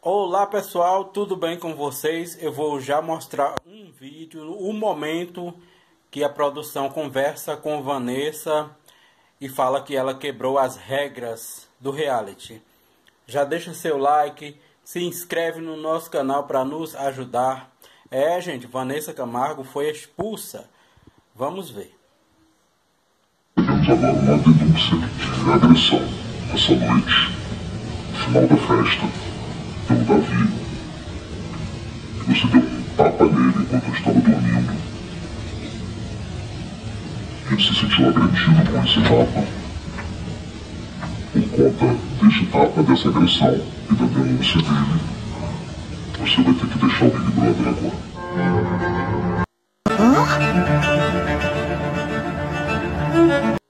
Olá pessoal, tudo bem com vocês? Eu vou já mostrar um vídeo, o momento que a produção conversa com Vanessa e fala que ela quebrou as regras do reality. Já deixa seu like, se inscreve no nosso canal para nos ajudar. Gente, Vanessa Camargo foi expulsa. Vamos ver. Temos agora uma denúncia de agressão essa noite, no final da festa, pelo Davi. Você deu um tapa nele enquanto eu estava dormindo. Ele se sentiu agredido com esse tapa. Por conta deste tapa, dessa agressão e da denúncia dele, você vai ter que deixar o Big Brother agora.